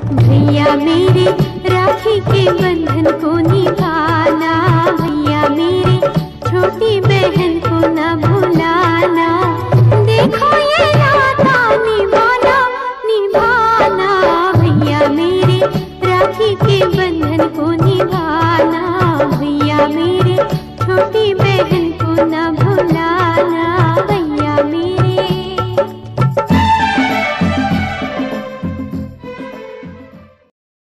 भैया मेरे राखी के बंधन को निभाना, भैया मेरे छोटी बहन को न भुलाना। देखो ये नाता निभाना निभाना, भैया मेरे राखी के बंधन को निभाना, भैया मेरे छोटी बहन को न भुलाना।